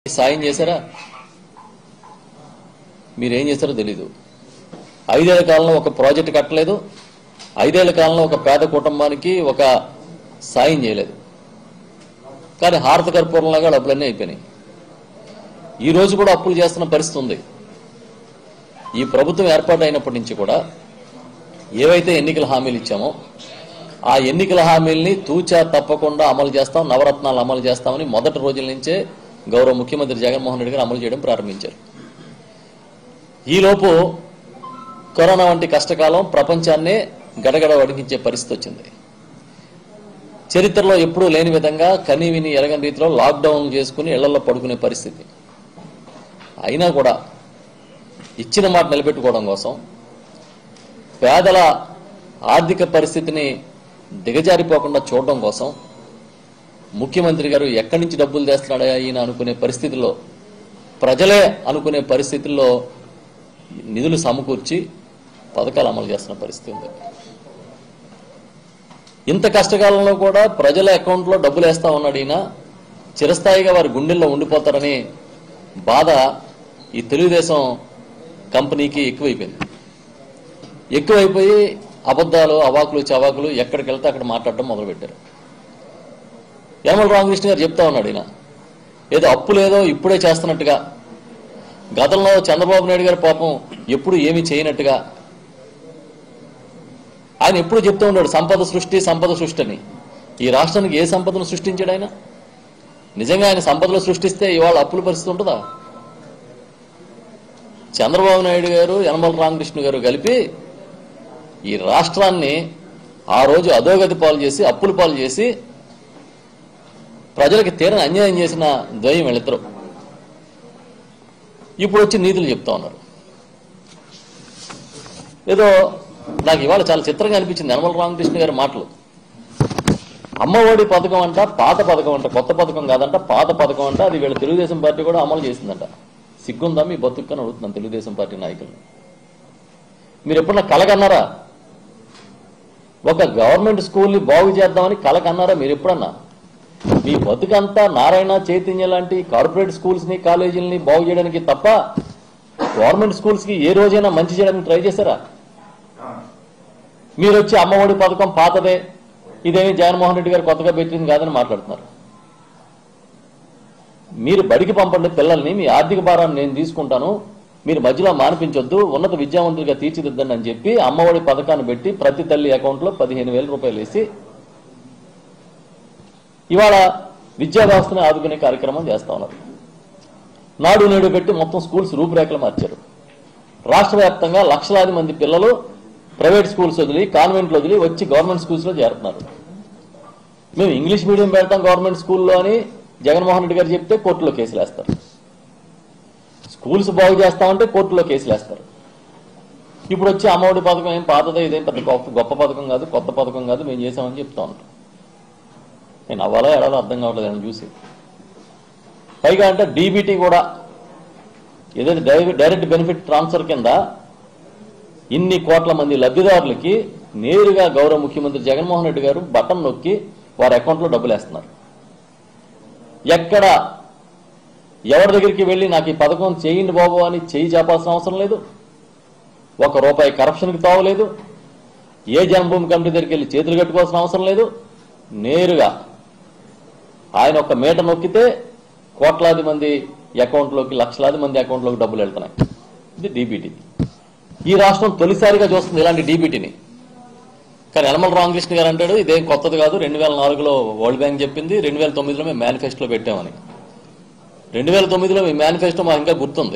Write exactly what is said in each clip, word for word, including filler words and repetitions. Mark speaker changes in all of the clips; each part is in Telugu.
Speaker 1: సాయం చేశారా? మీరేం చేశారో తెలీదు. ఐదేళ్ల కాలంలో ఒక ప్రాజెక్టు కట్టలేదు, ఐదేళ్ల కాలంలో ఒక పేద కుటుంబానికి ఒక సాయం చేయలేదు. కానీ హారత కర్పూరంలాగా డబ్బులన్నీ అయిపోయినాయి. ఈ రోజు కూడా అప్పులు చేస్తున్న పరిస్థితి ఉంది. ఈ ప్రభుత్వం ఏర్పాటు అయినప్పటి నుంచి కూడా ఏవైతే ఎన్నికల హామీలు ఇచ్చామో ఆ ఎన్నికల హామీల్ని తూచా తప్పకుండా అమలు చేస్తాం, నవరత్నాలు అమలు చేస్తామని మొదటి రోజుల నుంచే గౌరవ ముఖ్యమంత్రి జగన్మోహన్ రెడ్డి గారు అమలు చేయడం ప్రారంభించారు. ఈలోపు కరోనా వంటి కష్టకాలం ప్రపంచాన్నే గడగడ వణికించే పరిస్థితి వచ్చింది. చరిత్రలో ఎప్పుడూ లేని విధంగా కనీవిని ఎరగని రీతిలో లాక్డౌన్ చేసుకుని ఇళ్లలో పడుకునే పరిస్థితి. అయినా కూడా ఇచ్చిన మాట నిలబెట్టుకోవడం కోసం, పేదల ఆర్థిక పరిస్థితిని దిగజారిపోకుండా చూడడం కోసం ముఖ్యమంత్రి గారు ఎక్కడి నుంచి డబ్బులు తెస్తున్నాడా ఈయన అనుకునే పరిస్థితుల్లో, ప్రజలే అనుకునే పరిస్థితుల్లో నిధులు సమకూర్చి పథకాలు అమలు చేస్తున్న పరిస్థితి ఉంది. ఇంత కష్టకాలంలో కూడా ప్రజల అకౌంట్లో డబ్బులు వేస్తా ఉన్నాడు ఈయన. చిరస్థాయిగా వారి గుండెల్లో ఉండిపోతారని బాధ ఈ తెలుగుదేశం కంపెనీకి ఎక్కువైపోయింది. ఎక్కువైపోయి అబద్ధాలు, అవాకులు చవాకులు ఎక్కడికి వెళ్తే అక్కడ మాట్లాడడం మొదలుపెట్టారు. యనమల రామకృష్ణ గారు చెప్తా ఉన్నాడు ఈయన ఏదో అప్పు లేదో ఇప్పుడే చేస్తున్నట్టుగా, గతంలో చంద్రబాబు నాయుడు గారు పాపం ఎప్పుడు ఏమీ చేయనట్టుగా ఆయన ఎప్పుడు చెప్తూ ఉన్నాడు సంపద సృష్టి సంపద సృష్టి అని. ఈ రాష్ట్రానికి ఏ సంపదను సృష్టించాడు ఆయన? నిజంగా ఆయన సంపదలు సృష్టిస్తే ఇవాళ అప్పుల పరిస్థితి ఉంటుందా? చంద్రబాబు నాయుడు గారు, యనమల రామకృష్ణ గారు కలిపి ఈ రాష్ట్రాన్ని ఆ రోజు అధోగతి పాలు చేసి, అప్పుల పాలు చేసి, ప్రజలకి తీరని అన్యాయం చేసిన ద్వయం వీళ్ళిద్దరు. ఇప్పుడు వచ్చి నీతులు చెప్తా ఉన్నారు. ఏదో నాకు ఇవాళ చాలా చిత్రంగా అనిపించింది యనమల రామకృష్ణ గారి మాటలు. అమ్మఒడి పథకం అంట పాత పథకం అంట, కొత్త పథకం కాదంట, పాత పథకం అంట. అది వీళ్ళ తెలుగుదేశం పార్టీ కూడా అమలు చేసిందంట. సిగ్గుందా మీ బతుక్కని అడుగుతున్నాను తెలుగుదేశం పార్టీ నాయకులు. మీరు ఎప్పుడన్నా కలగన్నారా? ఒక గవర్నమెంట్ స్కూల్ని బాగు చేద్దామని కలగన్నారా మీరు ఎప్పుడన్నా? మీ బతుకంతా నారాయణ, చైతన్య లాంటి కార్పొరేట్ స్కూల్స్ని, కాలేజీలని బాగు చేయడానికి తప్ప గవర్నమెంట్ స్కూల్స్కి ఏ రోజైనా మంచి చేయడానికి ట్రై చేశారా? మీరు వచ్చి అమ్మఒడి పథకం పాతదే, ఇదేమి జగన్మోహన్ రెడ్డి గారు కొత్తగా పెట్టింది కాదని మాట్లాడుతున్నారు. మీరు బడికి పంపండి పిల్లల్ని, మీ ఆర్థిక భారాన్ని నేను తీసుకుంటాను, మీరు మధ్యలో మానిపించొద్దు, ఉన్నత విద్యావంతులుగా తీర్చిదిద్దండి అని చెప్పి అమ్మఒడి పథకాన్ని పెట్టి ప్రతి తల్లి అకౌంట్లో పదిహేను వేల రూపాయలు వేసి ఇవాళ విద్యా వ్యవస్థను ఆదుకునే కార్యక్రమం చేస్తా ఉన్నారు. నాడు నేడు పెట్టి మొత్తం స్కూల్స్ రూపురేఖలు మార్చారు. రాష్ట్ర వ్యాప్తంగా లక్షలాది మంది పిల్లలు ప్రైవేట్ స్కూల్స్ వదిలి, కాన్వెంట్లు వదిలి వచ్చి గవర్నమెంట్ స్కూల్స్లో చేరుతున్నారు. మేము ఇంగ్లీష్ మీడియం పెడతాం గవర్నమెంట్ స్కూల్లో అని జగన్మోహన్ రెడ్డి గారు చెప్తే కోర్టులో కేసులు వేస్తారు. స్కూల్స్ బాగు చేస్తామంటే కోర్టులో కేసులు వేస్తారు. ఇప్పుడు వచ్చి అమ్మఒడి పథకం ఏం పాతదే, ఇదేం పెద్ద గొప్ప గొప్ప పథకం కాదు, కొత్త పథకం కాదు, మేము చేసామని చెప్తా ఉంటాం. నేను అవ్వాలా ఎడాలో అర్థం కావట్లేదు అని చూసి. పైగా అంటే డీబీటీ కూడా ఏదైతే డైరెక్ట్ బెనిఫిట్ ట్రాన్స్ఫర్ కింద ఇన్ని కోట్ల మంది లబ్ధిదారులకి నేరుగా గౌరవ ముఖ్యమంత్రి జగన్మోహన్ రెడ్డి గారు బటన్ నొక్కి వారి అకౌంట్లో డబ్బులు వేస్తున్నారు. ఎక్కడ ఎవరి దగ్గరికి వెళ్ళి నాకు ఈ పథకం చేయండి బాబు అని చేయి చేపాల్సిన అవసరం లేదు. ఒక రూపాయి కరప్షన్కి తావలేదు. ఏ జన్మభూమి కమిటీ దగ్గరికి వెళ్ళి చేతులు కట్టుకోవాల్సిన అవసరం లేదు. నేరుగా ఆయన ఒక మీటర్ నొక్కితే కోట్లాది మంది అకౌంట్లోకి, లక్షలాది మంది అకౌంట్లోకి డబ్బులు వెళ్తున్నాయి. ఇది డీబీటీ. ఈ రాష్ట్రం తొలిసారిగా చూస్తుంది ఇలాంటి డీబీటీని. కానీ యనమల రామకృష్ణ గారు అంటాడు ఇదేం కొత్తది కాదు, రెండు వేల నాలుగులో వరల్డ్ బ్యాంక్ చెప్పింది, రెండు వేల తొమ్మిదిలో మేము మేనిఫెస్టోలో పెట్టామని. రెండు వేల తొమ్మిదిలో మీ మేనిఫెస్టో మాకు ఇంకా గుర్తుంది.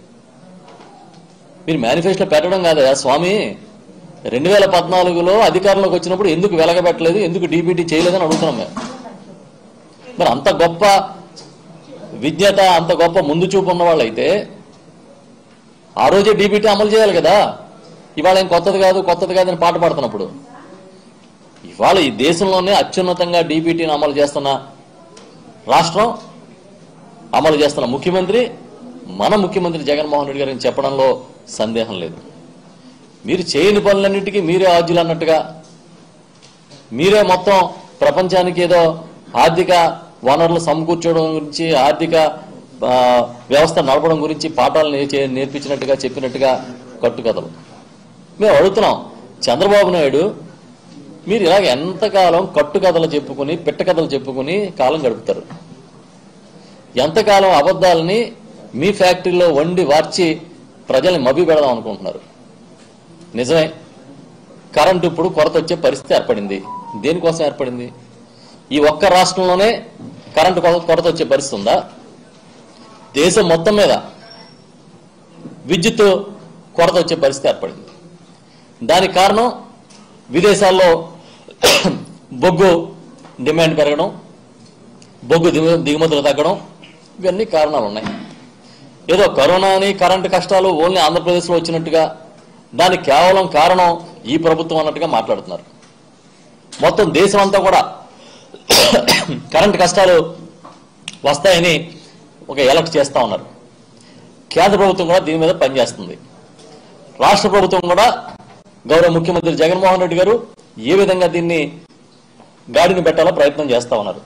Speaker 1: మీరు మేనిఫెస్టో పెట్టడం కాదా స్వామి, రెండు వేల పద్నాలుగులో అధికారంలోకి వచ్చినప్పుడు ఎందుకు వెలగబెట్టలేదు, ఎందుకు డీబీటీ చేయలేదని అడుగుతున్నాం మేము. మరి అంత గొప్ప విజ్ఞత, అంత గొప్ప ముందు చూపు ఉన్న వాళ్ళు అయితే ఆ రోజే డీబీటీ అమలు చేయాలి కదా. ఇవాళ ఏం కొత్తది కాదు కొత్తది కాదని పాట పాడుతున్నప్పుడు ఇవాళ ఈ దేశంలోనే అత్యున్నతంగా డీబీటీని అమలు చేస్తున్న రాష్ట్రం, అమలు చేస్తున్న ముఖ్యమంత్రి మన ముఖ్యమంత్రి జగన్మోహన్ రెడ్డి గారిని చెప్పడంలో సందేహం లేదు. మీరు చేయని పనులన్నిటికీ మీరే ఆద్యులు అన్నట్టుగా, మీరే మొత్తం ప్రపంచానికి ఏదో ఆర్థిక వనరులు సమకూర్చడం గురించి, ఆర్థిక వ్యవస్థ నడపడం గురించి పాఠాలు నేర్పించినట్టుగా చెప్పినట్టుగా కట్టుకథలు. మేము అడుగుతున్నాం, చంద్రబాబు నాయుడు మీరు ఇలాగ ఎంతకాలం కట్టుకథలు చెప్పుకుని పిట్టకథలు చెప్పుకుని కాలం గడుపుతారు? ఎంతకాలం అబద్ధాలని మీ ఫ్యాక్టరీలో వండి వార్చి ప్రజల్ని మభ్య పెడదాం అనుకుంటున్నారు? నిజమే, కరెంటు ఇప్పుడు కొరత వచ్చే పరిస్థితి ఏర్పడింది. దేనికోసం ఏర్పడింది? ఈ ఒక్క రాష్ట్రంలోనే కరెంటు కొరత వచ్చే పరిస్థితి ఉందా? దేశం మొత్తం మీద విద్యుత్ కొరత వచ్చే పరిస్థితి ఏర్పడింది. దానికి కారణం విదేశాల్లో బొగ్గు డిమాండ్ పెరగడం, బొగ్గు దిగుమతులు తగ్గడం, ఇవన్నీ కారణాలు ఉన్నాయి. ఏదో కరోనా అని కరెంటు కష్టాలు ఓన్లీ ఆంధ్రప్రదేశ్లో వచ్చినట్టుగా దానికి కేవలం కారణం ఈ ప్రభుత్వం అన్నట్టుగా మాట్లాడుతున్నారు. మొత్తం దేశం అంతా కూడా కరెంటు కష్టాలు వస్తాయని ఒక ఎలక్ట్ చేస్తా ఉన్నారు. కేంద్ర ప్రభుత్వం కూడా దీని మీద పనిచేస్తుంది. రాష్ట్ర ప్రభుత్వం కూడా గౌరవ ముఖ్యమంత్రి జగన్మోహన్ రెడ్డి గారు ఏ విధంగా దీన్ని గాడిని పెట్టాలో ప్రయత్నం చేస్తా ఉన్నారు.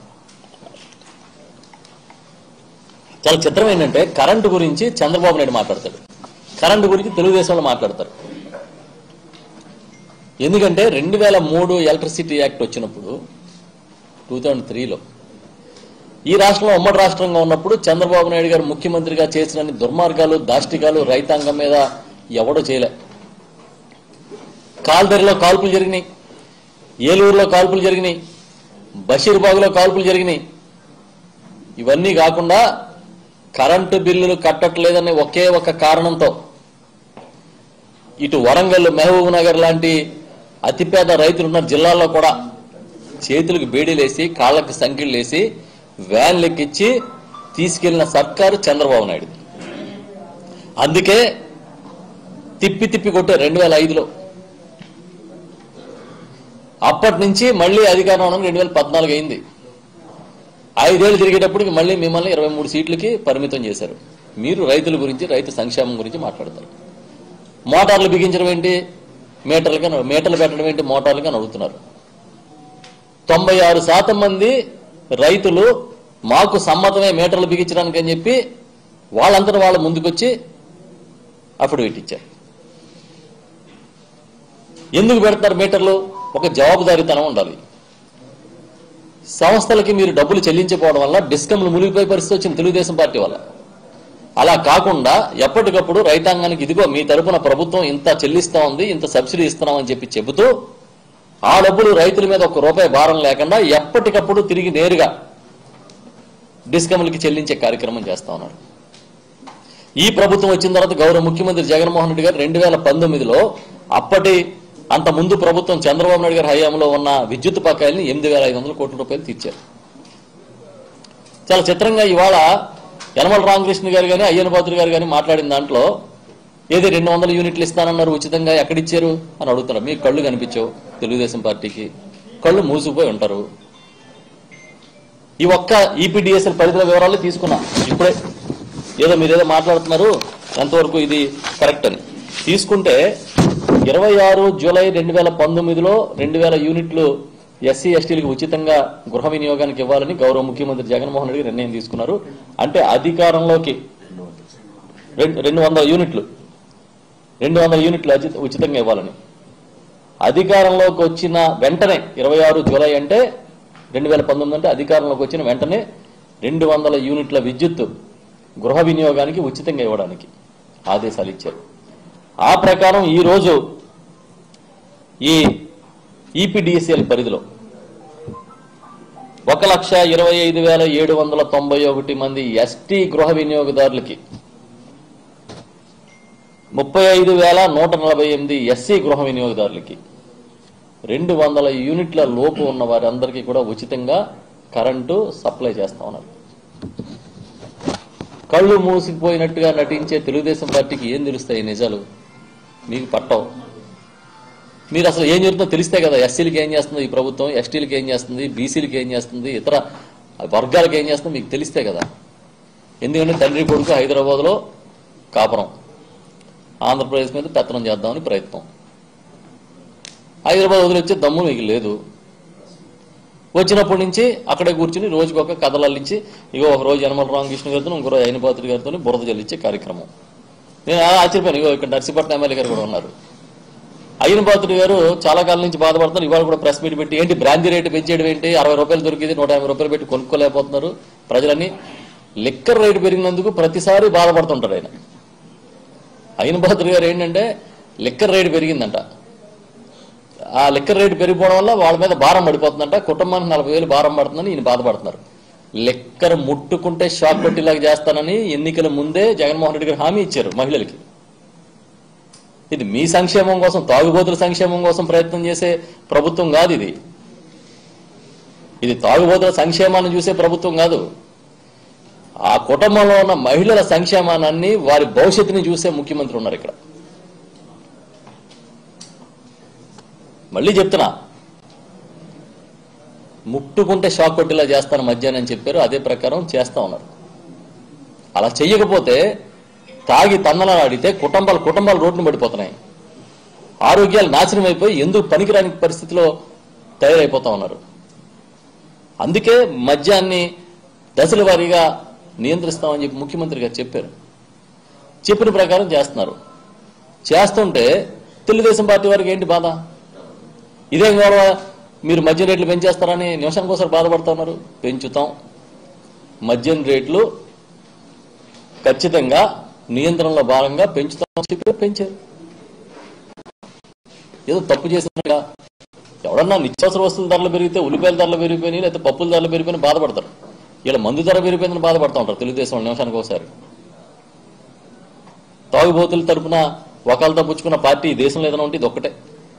Speaker 1: చాలా చిత్రం ఏంటంటే కరెంటు గురించి చంద్రబాబు నాయుడు మాట్లాడతాడు, కరెంటు గురించి తెలుగుదేశంలో మాట్లాడతారు. ఎందుకంటే రెండు వేల మూడు ఎలక్ట్రిసిటీ యాక్ట్ వచ్చినప్పుడు టూ థౌజండ్ త్రీలో ఈ రాష్ట్రంలో ఉమ్మడి రాష్ట్రంగా ఉన్నప్పుడు చంద్రబాబు నాయుడు గారు ముఖ్యమంత్రిగా చేసిన దుర్మార్గాలు దాష్టికాలు రైతాంగం మీద ఎవడో చేయలే. కాల్దరిలో కాల్పులు జరిగినాయి, ఏలూరులో కాల్పులు జరిగినాయి, బషీర్బాగులో కాల్పులు జరిగినాయి. ఇవన్నీ కాకుండా కరెంటు బిల్లులు కట్టట్లేదనే ఒకే ఒక కారణంతో ఇటు వరంగల్, మహబూబ్ నగర్ లాంటి అతిపేద రైతులున్న జిల్లాల్లో కూడా చేతులకు బేడీలేసి కాళ్ళకి సంఖ్యలేసి వ్యాన్ లెక్కించి తీసుకెళ్లిన సర్కారు చంద్రబాబు నాయుడు. అందుకే తిప్పి తిప్పి కొట్టే రెండు వేల ఐదులో అప్పటి నుంచి మళ్ళీ అధికారం రెండు వేల పద్నాలుగు అయింది. ఐదేళ్లు తిరిగేటప్పటికి మళ్ళీ మిమ్మల్ని ఇరవై మూడు సీట్లకి పరిమితం చేశారు. మీరు రైతుల గురించి, రైతు సంక్షేమం గురించి మాట్లాడతారు. మోటార్లు బిగించడం ఏంటి, మీటర్లుగా మీటర్లు పెట్టడం ఏంటి, మోటార్లుగా నడుగుతున్నారు. తొంభై ఆరు శాతం మంది రైతులు మాకు సమ్మతమే మీటర్లు బిగించడానికి అని చెప్పి వాళ్ళంతటా వాళ్ళు ముందుకొచ్చి అఫిడవిట్ ఇచ్చారు. ఎందుకు పెడతారు మీటర్లు? ఒక జవాబుదారీతనం ఉండాలి. సంస్థలకి మీరు డబ్బులు చెల్లించకపోవడం వల్ల డిస్కంలు మునిగిపోయే పరిస్థితి వచ్చింది తెలుగుదేశం పార్టీ వల్ల. అలా కాకుండా ఎప్పటికప్పుడు రైతాంగానికి ఇదిగో మీ తరపున ప్రభుత్వం ఇంత చెల్లిస్తా ఉంది, ఇంత సబ్సిడీ ఇస్తున్నామని చెప్పి చెబుతూ ఆ డబ్బులు రైతుల మీద ఒక రూపాయి భారం లేకుండా ఎప్పటికప్పుడు తిరిగి నేరుగా డిస్కంలకి చెల్లించే కార్యక్రమం చేస్తా ఉన్నారు. ఈ ప్రభుత్వం వచ్చిన తర్వాత గౌరవ ముఖ్యమంత్రి జగన్మోహన్ రెడ్డి గారు రెండు వేల పంతొమ్మిదిలో అప్పటి అంత ముందు ప్రభుత్వం చంద్రబాబు నాయుడు గారి హయాంలో ఉన్న విద్యుత్ బకాయిల్ని ఎనిమిది వేల ఐదు వందల కోట్ల రూపాయలు తీర్చారు. చాలా చిత్రంగా ఇవాళ యనమల రామకృష్ణ గారు కానీ అయ్యన్న పాత్రుడు గారు కానీ మాట్లాడిన దాంట్లో ఏది రెండు వందల యూనిట్లు ఇస్తానన్నారు ఉచితంగా, ఎక్కడిచ్చారు అని అడుగుతున్నారు. మీకు కళ్ళు కనిపించవు, తెలుగుదేశం పార్టీకి కళ్ళు మూసుకుపోయి ఉంటారు. ఈ ఒక్క ఈపీడీఎస్ఎల్ పరిధిల వివరాలు తీసుకున్నా ఇప్పుడే. ఏదో మీరేదో మాట్లాడుతున్నారు ఎంతవరకు ఇది కరెక్ట్ అని తీసుకుంటే ఇరవై ఆరు జూలై రెండు వేల పంతొమ్మిదిలో రెండు వేల యూనిట్లు ఎస్సీ ఎస్టీలకు ఉచితంగా గృహ వినియోగానికి ఇవ్వాలని గౌరవ ముఖ్యమంత్రి జగన్మోహన్ రెడ్డి నిర్ణయం తీసుకున్నారు. అంటే అధికారంలోకి రెండు వందల యూనిట్లు రెండు వందల యూనిట్లు ఉచితంగా ఇవ్వాలని అధికారంలోకి వచ్చిన వెంటనే ఇరవై ఆరు జూలై అంటే రెండు వేల పంతొమ్మిది అంటే అధికారంలోకి వచ్చిన వెంటనే రెండు వందల యూనిట్ల విద్యుత్ గృహ వినియోగానికి ఉచితంగా ఇవ్వడానికి ఆదేశాలు ఇచ్చారు. ఆ ప్రకారం ఈరోజు ఈ ఈపీడీఎస్ఎల్ పరిధిలో ఒక లక్ష ఇరవై ఐదు వేల ఏడు వందల తొంభై ఒకటి మంది ఎస్టీ గృహ వినియోగదారులకి, ముప్పై ఐదు వేల నూట నలభై ఎనిమిది ఎస్సీ గృహ వినియోగదారులకి, రెండు వందల యూనిట్ల లోపు ఉన్న వారందరికీ కూడా ఉచితంగా కరెంటు సప్లై చేస్తా ఉన్నారు. కళ్ళు మూసిపోయినట్టుగా నటించే తెలుగుదేశం పార్టీకి ఏం తెలుస్తాయి నిజాలు? మీకు పట్టవు. మీరు అసలు ఏం జరుగుతుందో తెలిస్తే కదా ఎస్సీలకి ఏం చేస్తుంది ఈ ప్రభుత్వం, ఎస్టీలకి ఏం చేస్తుంది, బీసీలకి ఏం చేస్తుంది, ఇతర వర్గాలకు ఏం చేస్తుందో మీకు తెలిస్తే కదా. ఎందుకంటే తండ్రి కొడుకు హైదరాబాద్లో కాపురం, ఆంధ్రప్రదేశ్ మీద పెత్తనం చేద్దామని ప్రయత్నం. హైదరాబాద్ వదిలి వచ్చే దమ్ము మీకు లేదు. వచ్చినప్పటి నుంచి అక్కడే కూర్చుని రోజుకి ఒక కథలు అల్లించి ఇగో ఒక రోజు యనమల రామకృష్ణ గారితో ఇంకో రోజు అయినపాత్రి గారితో బురద జల్లించే కార్యక్రమం. నేను ఆశ్చర్యపోయాను. ఇగో ఇక్కడ నర్సీపట్నం ఎమ్మెల్యే గారు కూడా ఉన్నారు. అయినపాత్రి గారు చాలా కాలం నుంచి బాధపడుతున్నారు. ఇవాళ కూడా ప్రెస్ మీట్ పెట్టి ఏంటి బ్రాందీ రేటు పెంచేయడం ఏంటి, అరవై రూపాయలు దొరికింది నూట యాభై రూపాయలు పెట్టి కొనుక్కోలేకపోతున్నారు ప్రజలని. లిక్కర్ రేటు పెరిగినందుకు ప్రతిసారి బాధపడుతుంటారు ఆయన. అయినపాత్రి గారు ఏంటంటే లిక్కర్ రేటు పెరిగిందంట, ఆ లిక్కర్ రేటు పెరిగిపోవడం వల్ల వాళ్ళ మీద భారం పడిపోతుందంట, కుటుంబానికి నలభై వేలు భారం పడుతుందని ఈయన బాధపడుతున్నారు. లిక్కర్ ముట్టుకుంటే షాక్ కొట్టేలాగా చేస్తానని ఎన్నికల ముందే జగన్మోహన్ రెడ్డి గారు హామీ ఇచ్చారు మహిళలకి. ఇది మీ సంక్షేమం కోసం, తాగుబోతుల సంక్షేమం కోసం ప్రయత్నం చేసే ప్రభుత్వం కాదు ఇది. ఇది తాగుబోతుల సంక్షేమాన్ని చూసే ప్రభుత్వం కాదు. ఆ కుటుంబంలో ఉన్న మహిళల సంక్షేమాన్ని, వారి భవిష్యత్తుని చూసే ముఖ్యమంత్రి ఉన్నారు ఇక్కడ. మళ్ళీ చెప్తున్నా, ముట్టుకుంటే షాక్ కొట్టేలా చేస్తాను మధ్యాహ్నం అని చెప్పారు, అదే ప్రకారం చేస్తా ఉన్నారు. అలా చెయ్యకపోతే తాగి తన్నలాడితే కుటుంబాలు కుటుంబాలు రోడ్డును పడిపోతున్నాయి, ఆరోగ్యాలు నాశనం అయిపోయి ఎందుకు పనికిరాని పరిస్థితిలో తయారైపోతా ఉన్నారు. అందుకే మద్యాన్ని దశల వారీగా నియంత్రిస్తామని చెప్పి ముఖ్యమంత్రి గారు చెప్పారు. చెప్పిన ప్రకారం చేస్తున్నారు. చేస్తుంటే తెలుగుదేశం పార్టీ వారికి ఏంటి బాధ? ఇదేం గౌరవ, మీరు మద్యం రేట్లు పెంచేస్తారని నిమిషానికి ఒకసారి బాధపడుతూ ఉన్నారు. పెంచుతాం, మద్యం రేట్లు ఖచ్చితంగా నియంత్రణలో భాగంగా పెంచుతామని చెప్పి పెంచారు. ఏదో తప్పు చేసినట్టుగా ఎవడన్నా నిత్యావసర వస్తువుల ధరలు పెరిగితే, ఉల్లిపాయల ధరలు పెరిగిపోయినాయి, లేకపోతే పప్పుల ధరలు పెరిగిపోయినా బాధపడతారు. ఇలా మందు ధర పెరిగిపోయిందని బాధపడుతూ ఉంటారు తెలుగుదేశం నిమిషానికి ఒకసారి. తాగుబోతుల తరపున వకాలతో పుచ్చుకున్న పార్టీ దేశంలో ఏదైనా ఉంటే ఇది ఒక్కటే.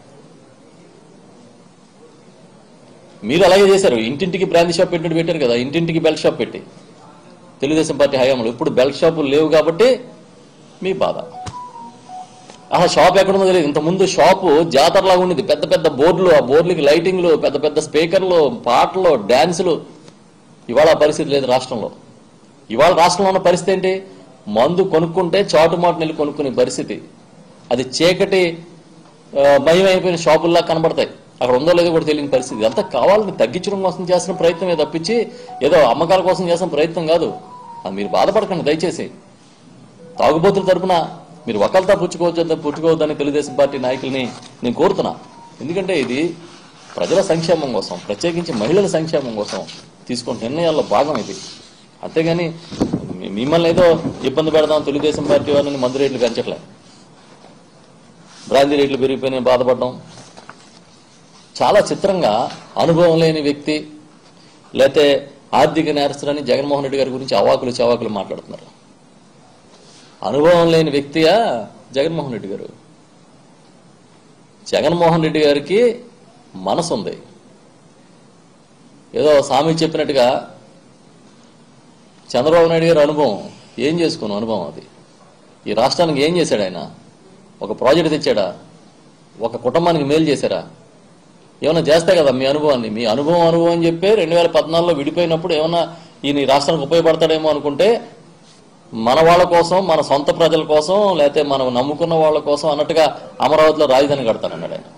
Speaker 1: మీరు అలాగే చేశారు. ఇంటింటికి బ్రాందీ షాప్ పెట్టినట్టు పెట్టారు కదా, ఇంటింటికి బెల్ట్ షాప్ పెట్టి తెలుగుదేశం పార్టీ హయాంలో. ఇప్పుడు బెల్ట్ షాపులు లేవు కాబట్టి మీ బాధ. ఆ షాప్ ఎక్కడుందో తెలియదు. ఇంతకుముందు షాపు జాతరలాగా ఉండేది, పెద్ద పెద్ద బోర్డులు, ఆ బోర్డులకి లైటింగ్లు, పెద్ద పెద్ద స్పీకర్లు, పాటలు, డ్యాన్సులు. ఇవాళ పరిస్థితి లేదు రాష్ట్రంలో. ఇవాళ రాష్ట్రంలో ఉన్న పరిస్థితి ఏంటి? మందు కొనుక్కుంటే చాటుమాటు నెల్లి కొనుక్కునే పరిస్థితి. అది చీకటి భయమైపోయిన షాపుల్లా కనబడతాయి. అక్కడ ఉందో లేదో కూడా తెలియని పరిస్థితి. అంతా కావాలని తగ్గించడం కోసం చేసిన ప్రయత్నమే తప్పించి ఏదో అమ్మకాల కోసం చేసిన ప్రయత్నం కాదు. అది మీరు బాధపడకండి దయచేసి. తాగుబోతుల తరపున మీరు వకల్తా పుచ్చుకోవద్దు పుచ్చుకోవద్దని తెలుగుదేశం పార్టీ నాయకుల్ని నేను కోరుతున్నా. ఎందుకంటే ఇది ప్రజల సంక్షేమం కోసం, ప్రత్యేకించి మహిళల సంక్షేమం కోసం తీసుకున్న నిర్ణయాల్లో భాగం ఇది. అంతేగాని మిమ్మల్ని ఏదో ఇబ్బంది పెడదాం తెలుగుదేశం పార్టీ వాళ్ళని మందు రేట్లు పెంచట్లే, బ్రాందీ రేట్లు పెరిగిపోయినా బాధపడడం. చాలా చిత్రంగా అనుభవం లేని వ్యక్తి, లేతే ఆర్థిక నేరస్తులని జగన్మోహన్ రెడ్డి గారి గురించి అవాకులు చవాకులు మాట్లాడుతున్నారు. అనుభవం లేని వ్యక్తియా జగన్మోహన్ రెడ్డి గారు? జగన్మోహన్ రెడ్డి గారికి మనసు ఉంది. ఏదో స్వామి చెప్పినట్టుగా చంద్రబాబు నాయుడు గారి అనుభవం ఏం చేసుకున్న అనుభవం అది. ఈ రాష్ట్రానికి ఏం చేశాడు ఆయన? ఒక ప్రాజెక్ట్ తెచ్చాడా? ఒక కుటుంబానికి మేలు చేశారా? ఏమన్నా చేస్తే కదా మీ అనుభవాన్ని. మీ అనుభవం అనుభవం అని చెప్పి రెండు వేల పద్నాలుగులో విడిపోయినప్పుడు ఏమన్నా ఈయన రాష్ట్రానికి ఉపయోగపడతాడేమో అనుకుంటే మన వాళ్ళ కోసం, మన సొంత ప్రజల కోసం, లేకపోతే మనం నమ్ముకున్న వాళ్ళ కోసం అన్నట్టుగా అమరావతిలో రాజధాని కడతానన్నాడు ఆయన.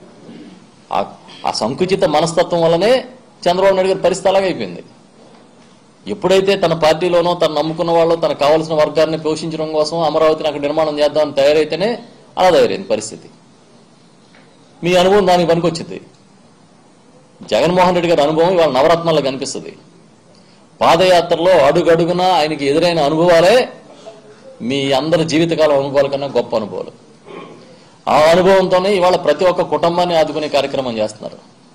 Speaker 1: ఆ సంకుచిత మనస్తత్వం వల్లనే చంద్రబాబు నాయుడు గారి పరిస్థితి అలాగే అయిపోయింది. ఎప్పుడైతే తన పార్టీలోనో తను నమ్ముకున్న వాళ్ళు తనకు కావాల్సిన వర్గాన్ని పోషించడం కోసం అమరావతిని అక్కడ నిర్మాణం చేద్దామని తయారైతేనే అలా తయారైంది పరిస్థితి. మీ అనుభవం దానికి పనికొచ్చింది. జగన్మోహన్ రెడ్డి గారి అనుభవం ఇవాళ నవరత్నాల్లో కనిపిస్తుంది. పాదయాత్రలో అడుగడుగునా ఆయనకి ఎదురైన అనుభవాలే మీ అందరి జీవితకాలం అనుభవాల కన్నా గొప్ప అనుభవాలు. ఆ అనుభవంతోనే ఇవాళ ప్రతి ఒక్క కుటుంబాన్ని ఆదుకునే కార్యక్రమం చేస్తున్నారు.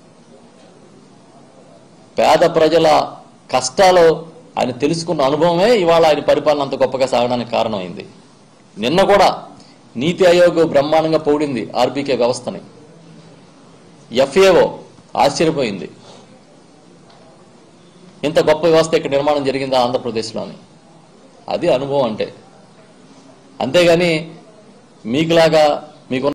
Speaker 1: పేద ప్రజల కష్టాలు ఆయన తెలుసుకున్న అనుభవమే ఇవాళ ఆయన పరిపాలన అంత గొప్పగా సాగడానికి కారణమైంది. నిన్న కూడా నీతి ఆయోగ్ బ్రహ్మాండంగా పొగిడింది ఆర్బీకే వ్యవస్థని. ఎఫ్ఏఓ ఆశ్చర్యపోయింది, ఇంత గొప్ప వ్యవస్థ ఇక్కడ నిర్మాణం జరిగిందా ఆంధ్రప్రదేశ్లోని. అది అనుభవం అంటే. అంతేగాని మీకులాగా మీకు